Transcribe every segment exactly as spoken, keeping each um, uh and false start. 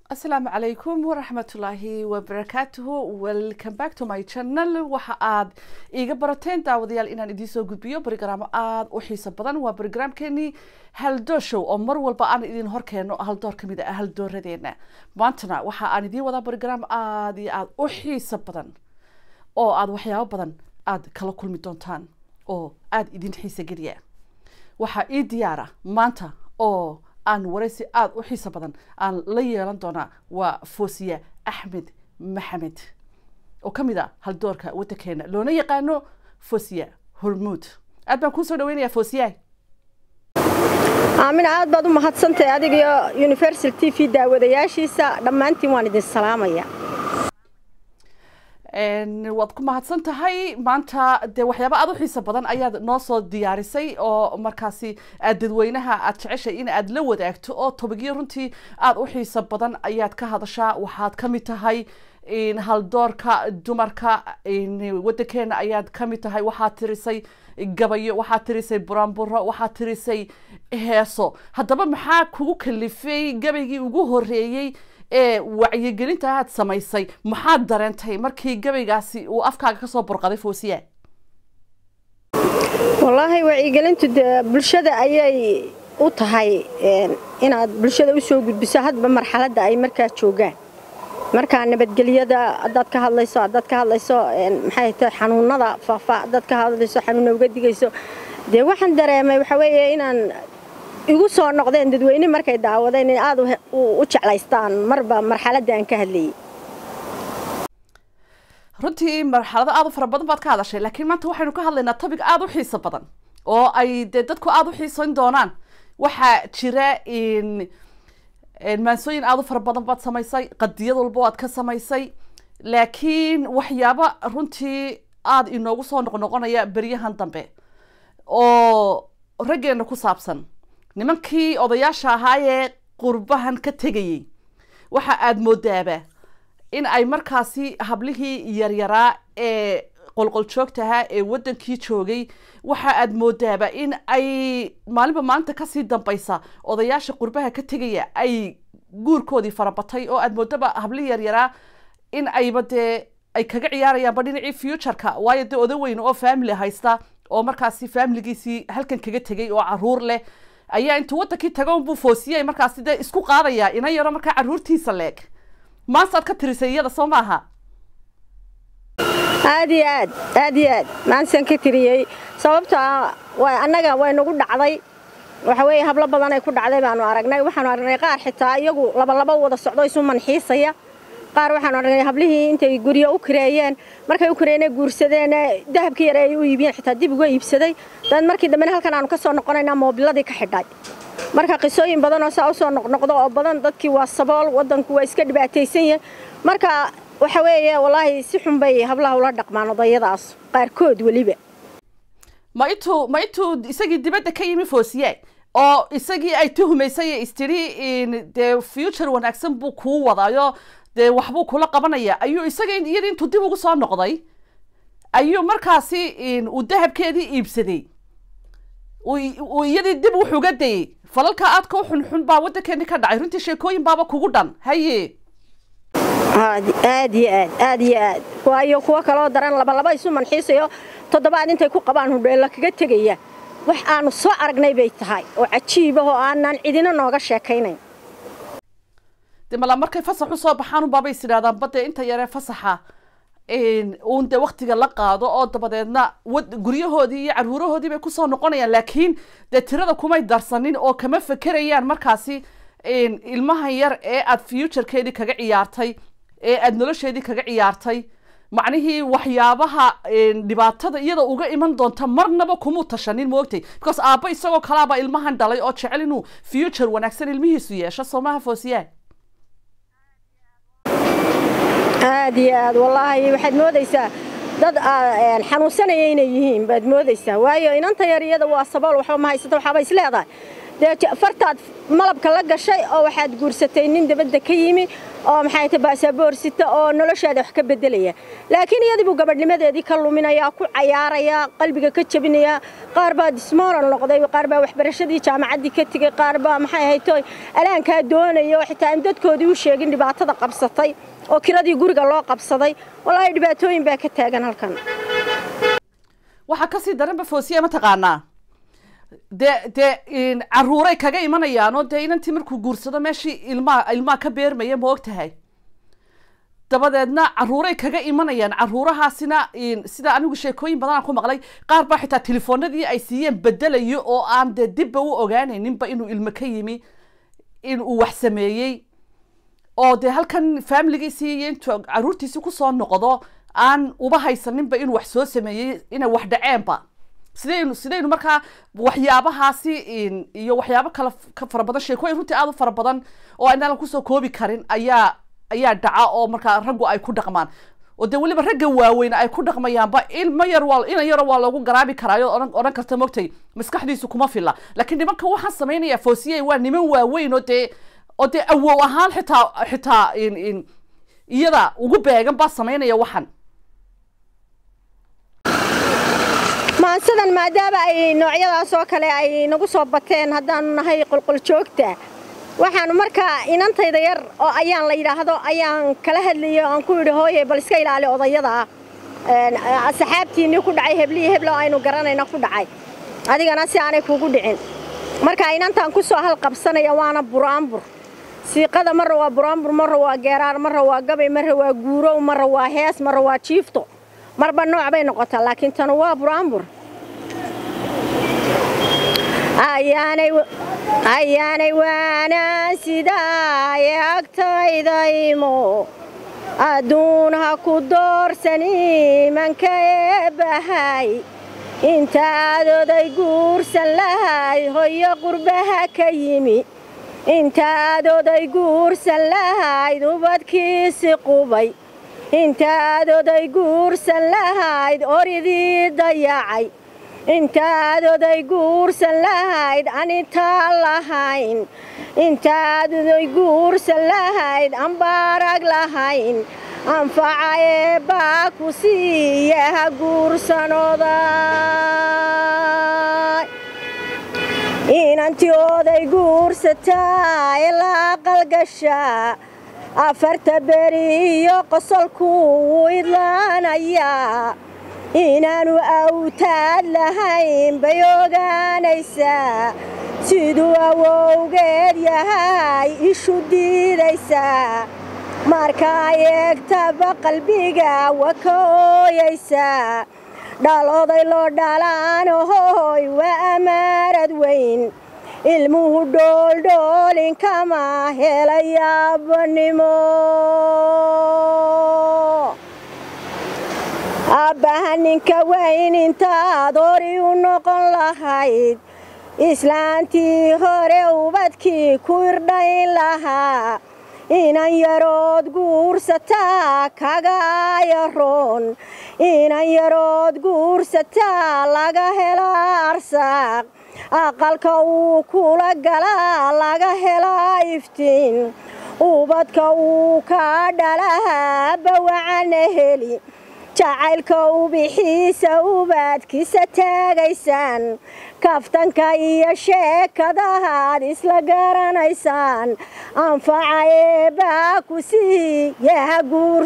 Assalamu alaikum wa rahmatullahi wa barakatuhu. Welcome back to my channel. Waxa aad iga barateen daawadayaal inaan idin soo gudbiyo barnaamij aad u xiiso badan. Waa barnaamijkeeni hal door show oo mar walba aan idin hor keeno hal door kamid ah hal dooradeena. Maantana waxa aan idin wada barnaamij aad iyo aad u xiiso badan oo aad waxyaabo badan aad kala kulmi doontaan oo aad idin xiiso geliya. Waxa ii diyaara maanta oo aan waraysi aad u xiiso badan aan la yeelan doona waa Foosiya Axmed Maxamed oo kamid ah hal doorka waddankeena loona yaqaano Foosiya Hormuud. aad baan ku soo dhaweynayaa Foosiya. aamin aad baad u mahadsantahay adiga iyo Universal T V daawadayaashiisa dhammaantiin waan idin salaamaya. een waad ku mahadsan tahay maanta de waxyaabo aad u xiiso badan ayaad noo soo diyaarisay oo markaasi aad dadweynaha aad jeceshay in aad la wadaagto oo tobagiyo runtii aad u xiiso badan ayaad ka hadashaa. waxaad kamid tahay in hal doorka dumarka in waddankeena ayaad kamid tahay. waxaad tirisay gabayo, waxaad tirisay buraanburo, waxaad tirisay heeso. haddaba maxaa kugu kalifay gabaygii ugu horeeyay ee wacyigelinta aad samaysay maxaad dareentay markii gabaygaasi uu afkaaga ka soo burqaday Foosiya? wallahi wacyigelintu bulshada ayay u tahay inaad bulshada u soo gudbiso hadba marxaladda ay markaa joogaan. marka nabadgelyada dad ka hadlayso dad ka hadlayso maxay tahay xanuunada faafa dad ka hadlayso xanuun uga digayso de waxaan dareemay waxa weeye inaan igu soo noqdeen dadweyne markay daawadeen in aad u jeclaystaan marba marxaladda aan ka hadlayay. runtii marxalada aad u fara badan baad ka hadashay laakiin maanta waxaynu ka hadlaynaa topic aad u xiiso badan oo ay dadku aad u xiisan doonaan. waxaa jira in maansooyin aad u fara badan baad samaysay, qadiyad walba waad ka samaysay, laakiin waxyaabo runtii aad inoogu soo noqnoqonaya beryahan dambe oo raggeena ku saabsan nimankii odayaasha ahaa ee qurbahan ka tegayay. waxa aad moodaaba in ay markaasi hablihii yaryaraa ee qolqol joogtaha ee waddankii joogay waxa aad moodaaba in ay maalinba maanta kasii dambaysa odayaasha qurbaha ka tegaya ay guurkoodii farabatay oo aad moodaba hablihii yaryaraa in ayba dee ay kaga ciyaarayaanba dhinacii futureka. waayo dee oda weyn oo family haysta oo markaasi familigiisii halkan kaga tegay oo caruur leh ayaa intuu waddankii tago buu Foosiyay markaasi dee isku qaadaya ina yaro markaa caruurtiisa leeg. maasaad ka tirisay iyada soo maaha? aad iyo aad aad iyo aad maasan ka tiriyay sababta waa annaga way nagu dhacday. waxa weeye hablo badan ay ku dhacday baanu aragnay. waxaanu aragnay qaar xitaa iyagu laba laba wada socdo isu manxiisaya. qaar waxaanu aragnay hablihii intay guriga u kireeyeen markay u kireeyeen guursadeen dahabkii yar ay u iibiyeen xitaa dib uga iibsaday. dad markii dambe halkan aanu ka soo noqonaynaa moobiladii ka xidhay. marka qisooyin badan oo saa u soo noqnoqdo oo badan dadkii waa sabool waddanku waa iska dhibaataysan yahay. marka waxa weeye wallahi si xun bay hablaha ula dhaqmaan odayadaas qaarkood waliba. ma intuu ma intuu isagii dibadda ka yimi Foosiya oo isagii ay tuhumaysay istiri in the future wanaagsan buu ku wadayo de waxbuu kula qabanaya ayuu isagii iyadii intuu dib ugu soo noqday ayuu markaasi in uu dahabkeedii iibsaday uu iyadii dib wuxuu uga dayay. falalka aad ka xunxun baa waddankeeni ka dhacay. runtii sheekooyin baaba kugu dhan haye aad aad iyo aad aad iyo aad waayo kuwa kaloo daran laba laba isu manxiisayo toddobaad intay ku qabaan hudheela kaga tegaya. wax aanu soo aragnay bay tahay oo cajiib ah oo aanan cidina nooga sheekaynayn. de mala markay fasax u soo baxaan baabay sidaadan bade inta yare fasaxa in uun de waqtiga la qaado oo dabadeedna guryahoodii iyo caruurahoodii bay ku soo noqonayaan. laakiin de tirada kumay darsanin oo kama fekerayaan markaasi in ilmahan yar ee aad futurekeedii kaga ciyaartay ee aad nolosheedii kaga ciyaartay macnihii waxyaabaha dhibaatada iyada uga iman doonta marnaba kuma tashanin moogtay because aabba isagoo kalaaba ilmahan dhalay oo jecel inuu future wanaagsan ilmihiisu yeesho. Soomaha Foosiya aad iyo aad wallahi waxaad moodaysaa dad xanuunsanaya inay yihiin baad moodaysaa. waayo inanta yar iyada waa sabool waxba ma haysato waxba isleedahay dee fartaad malabka la gashay oo waxaad guursatay nin dabadda ka yimi oo maxay tahay baasaboor sita oo noloshaada wax ka bedelaya laakiin iyadii buu gabadhnimadeedii ka luminaya ku cayaaraya qalbiga ka jabinaya qaar baa dismooral noqday qaar baa waxbarashadii jaamacaddii ka tagay qaar baa maxay ahayd alaankaa doonaya oo xitaa in dadkoodii u sheegin dhibaatada qabsatay oo kiradii guriga loo qabsaday wallaahi dhibaatooyin baa ka taagan halkan waxa ka sii daran ba foosiya ma taqaanaa de de in caruuray kaga imanayaan oo de inantii markuu guursado meeshii ilmaa ilmaa ka beermaya ma ogtahay dabadeedna caruuray kaga imanayaan caruurahaasina sida anigu sheekooyin badan aan ku maqlay qaar baa xitaa telefoonadii ay siiyeen bedelayo oo aan de dibba u ogaanayninba inuu ilmo ka yimi in uu wax sameeyey oo de halkan familigiisii iyo intuu caruurtiisii kusoo noqdo aan uba haysaninba inuu wax soo sameeyey inay wax dhaceenba sidaynu sidaynu markaa waxyaabahaasi iyo waxyaabo kale ka fara badan sheekooyin runtii aad u fara badan oo aynaan kusoo koobi karin ayaa ayaa dhaca oo markaa raggu ay ku dhaqmaan oo de weliba ragga waaweyn ay ku dhaqmayaanba ilmo yar waa ina yaro waa loogu garaabi karaayo odhan odhan karta mogtay maskaxdiisu kuma filla laakiin nimanka waxaan samaynayaa foosiyey waa niman waaweyn oo dee oo dee awow ahaan xitaa xitaa iyada ugu beegan baa samaynaya waxan maansadan maadaama ay noocyadaas oo kale ay nagu soo bateen haddaanu nahay qolqol joogta waxaanu markaa inantayda yar oo ayaan la yidhaahdo ayaan kala hadlayo aan ku yidhi hooye bal iska ilaali odayada asxaabtiinii ku dhacay heblihii heblo aynu garanayna ku dhacay adigana si aanay kuugu dhicin marka inantaan ku soo halqabsanaya waana buraanbur siiqada marra waa buraanbur marra waa geeraar marra waa gabay marra waa guurow marra waa hees marra waa jiifto marba nooc bay noqotaa laakiin tan waa buraanbur ayaanay ayaanay waanaan sidaa agtaydaymo adduun ha ku doorsani manka eebbahay intaad oday guursan lahayd hoyo qurbaha ka yimi intaad oday guursan lahayd ubadkiisi qubay intaad oday guursan lahayd oridii dayacay intaad oday guursan lahayd anitaan lahayn intaad oday guursan lahayd ambaarag lahayn anfaca eebbaa ku siiya ha guursanooday inantii oday guursataa ee la aqalgashaa afarta beri iyo qosolkuu wuu idlaanayaa inaanu awtaad lahayn bay ogaanaysaa siduu awowgeed yahay ishu diidaysaa markaa eegtaba qalbiga wa ka ooyaysaa dhaloday loo dhalaanahoy waa amaarad weyn ilmuhu dhooldhoolin kama helayaabannimo abbaha ninka weyn intaad hori u noqon lahayd islaantii hore ubadkii ku irdhayn lahaa inan yarood guursataa kaga yaroon inan yarood guursataa laga helaa arsaaq aqalka uu kula galaa laga helaa iftiin ubadka uu ka dhalahaa bawacana heli jacaylka ubixiisa ubaadkiisa taagaysaan kaftanka iyo sheekadahaad isla garanaysaan anfaca eebbaa ku siiya ha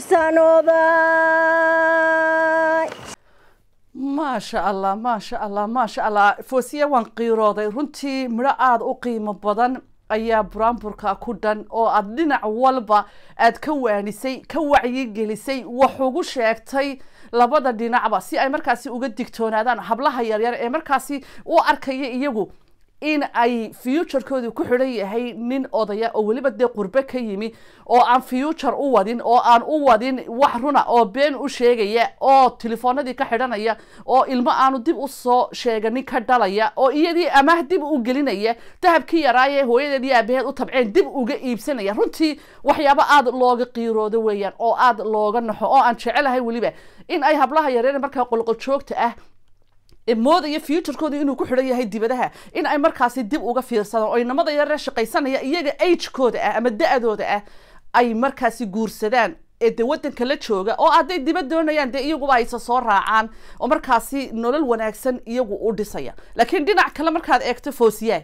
guursanooday maasha allah maasha allah maasha allah foosiya waan qiirooday runtii midho aada u qiimo badan ayaa buraanburka ku dhan oo aad dhinac walba aad ka waanisay ka wacyigelisay wax ugu sheegtay labada dhinacba si ay markaasi uga digtoonaadaan hablaha yaryar ee markaasi u arkaya iyagu in ay futurekoodu ku xidhan yahay nin odaya oo weliba dee qurbe ka yimi oo aan future u wadin oo aan u wadin wax runa oo been u sheegaya oo telefoonadii ka xidhanaya oo ilmo aanu dib u soo sheeganin ka dhalaya oo iyadii amaah dib u gelinaya dahabkii yaraaye hooyadeed iyo aabaheed u tabceen dib uga iibsanaya runtii waxyaabo aada looga qiiroodo weeyaan oo aada looga naxo oo aan jecelahay weliba in ay hablaha yareer markaa qolqol joogta ah mooda iyo futurekooda inuu ku xidhan yahay dibadaha in ay markaasi dib uga fiirsadaan oo inamada yar shaqaysanaya iyaga age-kooda ah ama da-dooda ah ay markaasi guursadaan ee de wadanka la jooga oo hadday dibad doonayaan dee iyaguba aysa soo raacaan oo markaasi nolol wanaagsan iyagu u dhisaya laakiin dhinac kale markaad eegto foosiyaa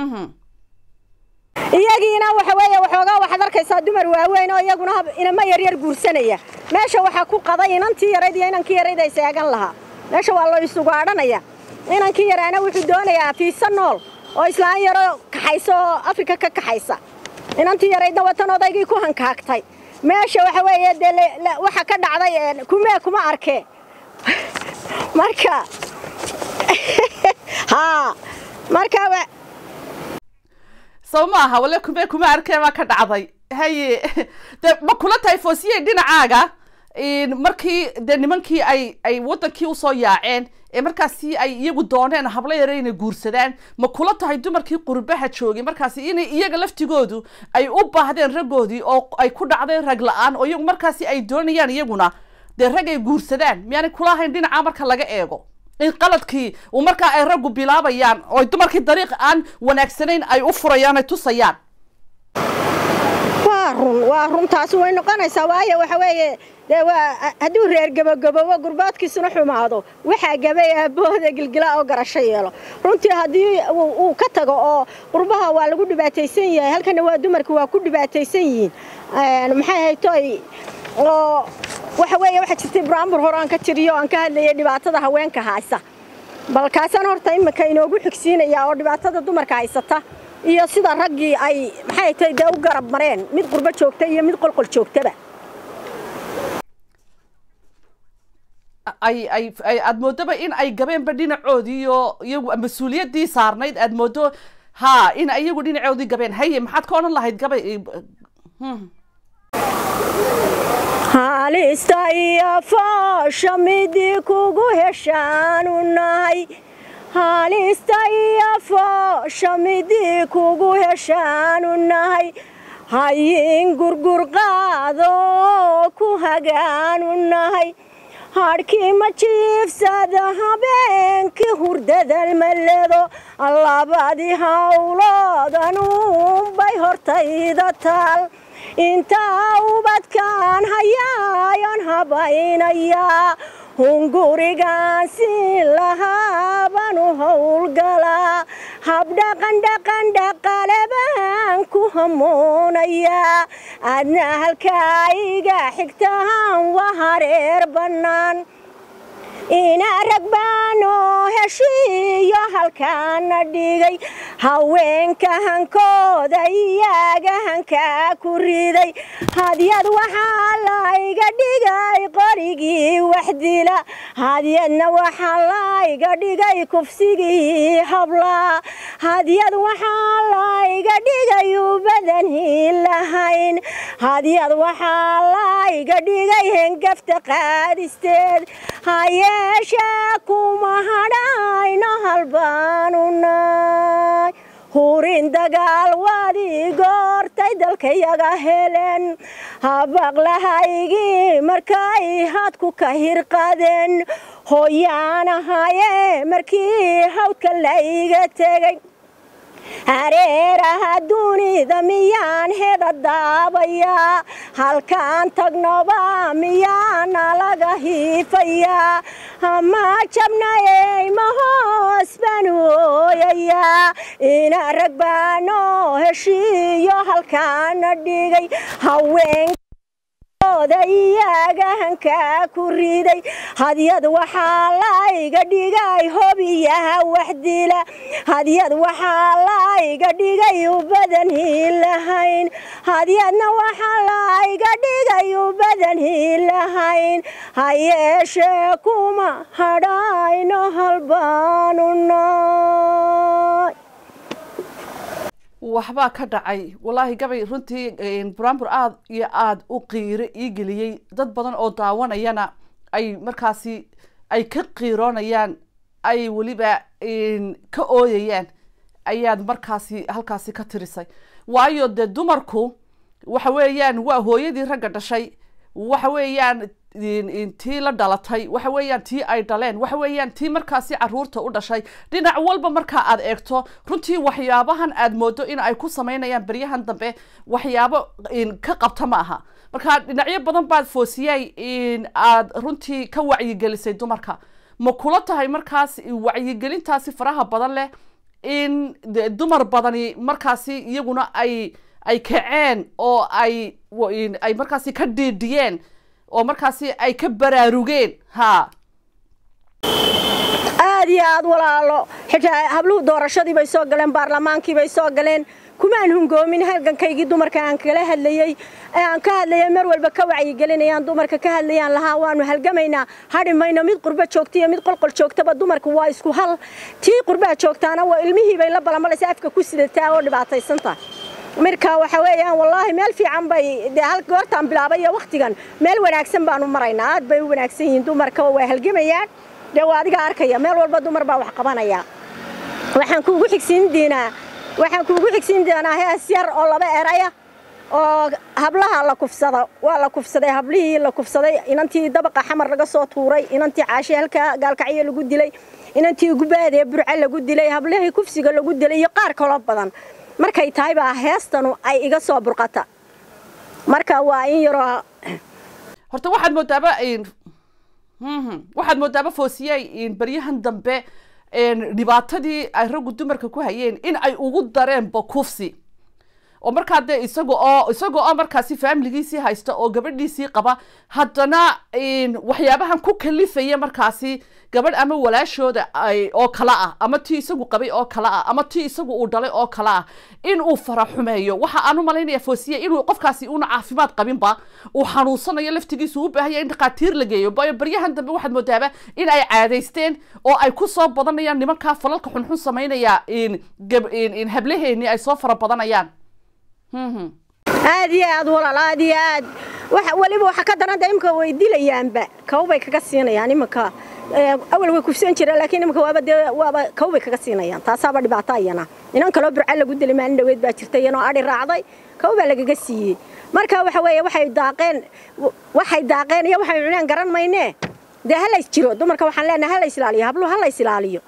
iyagiina waxa weeye waxoogaa waxaad arkaysaa dumar waaweyn oo iyaguna inama yaryar guursanaya meesha waxaa ku qaday inantii yarayd iyo inankii yarayd ay seegan lahaa meesha waa loo isugu adhanaya inankii yaraana wuxuu doonayaa fiisa nool oo islaan yaro kaxayso oo afrika ka kaxaysa inantii yaraydna watan odaygii ku hankaagtay meesha waxa weeye dee waxa ka dhacday kumee kuma arkee marka haa marka soo maaha wala kumee kuma arkee baa ka dhacday haye de ma kula tahay foosiyey dhinacaaga markii de nimankii ay ay wadankii usoo yaaceen ee markaasi ay iyagu dooneen hablo yare inay guursadaan ma kula tahay dumarkii qurbaha joogay markaasi inay iyaga laftigoodu ay u baahdeen raggoodii oo ay ku dhacdeen rag la-aan oo iyagu markaasi ay doonayaan iyaguna dee rag ay guursadaan miyaanay kula ahayn dhinaca marka laga eego in qaladkii uu markaa ay raggu bilaabayaan oo dumarkii dariiq aan wanaagsanayn ay u furayaan ay tusayaan waa run waa runtaas way noqonaysaa waayo waxa weeye dee waa hadduu reer gabagaboobo gurbaadkiisuna xumaado waxaa gabay aabahooda gilgila oo garasho yeelo runtii haddii uu ka tago oo qurbaha waa lagu dhibaataysan yahay halkana waa dumarku waa ku dhibaataysan yihiin maxay haytoy oo waxa weeye waxa jirtay brambur hore aan ka tiriyo aan ka hadlayay dhibaatada haweenka haysa balkaasaan horta imika inoogu xigsiinaya oo dhibaatada dumarka haysata iyo sida raggii ay maxay tahay dee u garab mareen mid qurbo joogta iyo mid qolqol joogtaba ay ay aad moodaba in ay gabeenba dhinacoodii iyo iyagu mas-uuliyaddii saarnayd aad moodo ha in iyagu dhinacoodii gabeen haye maxaad ka odhan lahayd gabay halista iyo foosha midii kugu heshaanu nahay halista iyo foosha midii kugu heshaanu nahay hayin gurgur qaado ku hagaanu nahay hadhkii ma jiifsada habeenkii hurdadal maledo labadii hawloodanunbay hortayda taal intaa ubadkaan hayaayon habaynayaa hungurigaan siin lahaa baan u howlgalaa habdhaqan dhaqan dhaqale baan ku hamuunayaa adna halkaa iga xigtaan waa hareer bannaan inaa rag baanoo heshiiyo halkaana dhigay haweenka hankooda iyaga hankaa ku riday hadyad waxaa layga dhigay qorigii wax dila hadyadna waxaa layga dhigay kufsigii hablaa hadyad waxaa layga dhigay ubadanhi lahayn hadyad waxaa layga dhigay hengafta qaadisteed hayeeshee kuma hadhayno halbaanu naay hurin dagaal waadii goortay dalkayaga helen habaqlahaygii markay hadku ka hirqadeen hooyaanahaye markii hawdka layga tegay hareeraha dunida miyaan heda daabayaa halkaan tagnoba miyaana laga hiifayaa ama jabnayey ma hoos baan ooyayaa ina rag baanoo heshiiyo halkaana dhigay haween iyaga hankaa ku riday hadyad waxaa layga dhigay hobiyaha wax dila hadyad waxaa layga dhigay ubadanhi lahayn hadyadna waxaa layga dhigay ubadanhi lahayn hayeeshee kuma hadhayno halbaanu naay waxbaa ka dhacay wallaahi gabay runtii brambur aad iyo aad u qiire ii geliyey dad badan oo daawanayana ay markaasi ay ka qiiroonayaan ay weliba ka ooyayaan ayaad markaasi halkaasi ka tirisay waayo dee dumarku waxa weeyaan waa hooyadii ragga dhashay waxa weeyaan tii la dhalatay waxa weeyaan tii ay dhaleen waxa weeyaan tii markaasi caruurta u dhashay dhinac walba marka aad eegto runtii waxyaabahan aad moodo in ay ku sameynayaan baryahan dambe waxyaabo ka qabta ma aha marka dhinacyo badan baad foosiyay in aad runtii ka wacyigelisay dumarka ma kula tahay markaas wacyigelintaasi faraha badan leh in dumar badani markaasi iyaguna ay ay kaceen oo ay ay markaasi ka dhiidhiyeen oo markaasi ay ka baraarugeen ha aad iyo aad walaalo xitaa habluhu doorashadii bay soo galeen baarlamaankii bay soo galeen kumaan hungoomin halgankaygii dumarka aan kala hadlayay aan ka hadlayay mar walba ka wacyigelinayaan dumarka ka hadlayaan lahaa waanu halgamaynaa hadhimayno mid qurba joogta iyo mid qolqol joogtaba dumarku waa isku hal tii qurba joogtaana waa ilmihii bay la balamalaysaa afka ku sidataa oo dhibaataysanta marka waxa weeyaan wallahi meel fiican bay de hal goortaan bilaabay waqtigan meel wanaagsan baanu maraynaa aad bay u wanaagsan yihiin dumarka waa halgamayaan de waa adiga arkaya meel walba dumar baa wax qabanaya waxaan kuugu xigsiin diinaa waxaan kuugu xigsiin doonaa hees yar oo laba eraya oo hablaha la kufsada waa la kufsaday hablihii la kufsaday inantii dabaqa xamar laga soo tuuray inantii caashi halka gaalkacyo lagu dilay inantii gubaade burca lagu dilay hablihii kufsiga lagu dilay iyo qaar kale badan markay tahay baa heestanu ay iga soo burqata marka waa in yaro horta waxaad moodaaba in waxaad moodaaba foosiyay in baryahan dambe dhibaatadii ay raggu dumarka ku hayeen in ay ugu dareen kufsi oo markaa dee isaga oo isaga oo markaasi familigiisii haysta oo gabadhiisii qaba haddana waxyaabahan ku kalifaya markaasi gabadh ama walaashooda ay oo kala ah ama tii isagu qabay oo kala ah ama tii isagu uu dhalay oo kala ah in uu faraxumeeyo waxa aanu malaynaya foosiye inuu qofkaasi uuna caafimaad qabinba uu xanuunsanayo laftigiisu u baahan yahay in dhaqaatiir la geeyo baryahan dambe waxaad moodaaba in ay caadaysteen oo ay ku soo badanayaan nimankaa falalka xunxun samaynaya in in hablaheeni ay soo fara badanayaan aad iyo aad walaal aad iyo aad waxa waliba waxa ka daran imka way dilayaanba kawbay kaga siinayaan imka awal way kufsan jireen laakiin imka waaba waaba kawbay kaga siinayaan taasaaba dhibaato ayana inan kale burca lagu dilay maalin dhaweed baa jirtay inoo ari raacday kawba lagaga siiyay marka waxa weeye waxay daaqeen waxay daaqeen iyo waxay cunaan garan maynee de halays jiro dumarka waxaan leenahay halays ilaaliyo habluhu halays ilaaliyo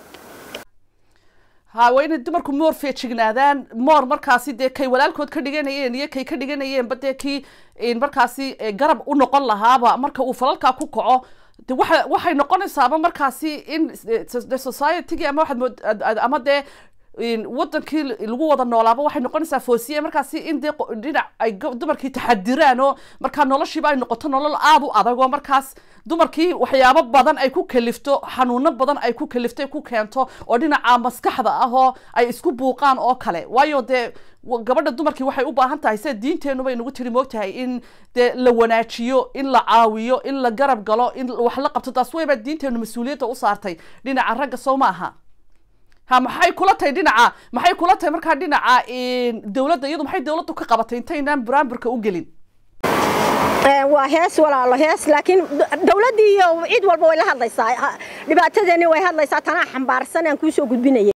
ها وين دمركو مور feejignaadaan moor markaasi de kay walaalkood ka dhiganayeen iyo kay ka dhiganayeen bade kii in markaasi garab u noqon lahaaba marka uu falalka ku kaco de waxa waxay noqonaysaa markaasi in the society ama waxa ama de in wadankii lagu wada noolaaba waxay noqonaysaa foosiye markaasi in de dhinac ay dumarkii taxadiraan oo marka noloshiiba ay noqoto nolol aad u adag oo markaas dumarkii waxyaabo badan ay ku kalifto xanuuno badan ay ku kaliftay ku keento oo dhinaca maskaxda ah oo ay isku buuqaan oo kale waayo de gabadha dumarkii waxay u baahan tahay sida diinteenu bay nagu tiri moogtahay in de la wanaajiyo in la caawiyo in la garab galo in wax la qabto taas wayba diinteenu mas'uuliyadda u saartay dhinaca ragga soo ma aha ha maxay kula tahay dhinaca maxay kula tahay marka dhinaca in dawladda iyadu maxay dawladdu ka qabatay intaynaan buraanburka u gelin waa hees walaalo hees laakiin dawladii iyo cid walba way la hadlaysaa dhibaatadeeni way hadlaysaa tanaa xambaarsan aan ku soo gudbinayay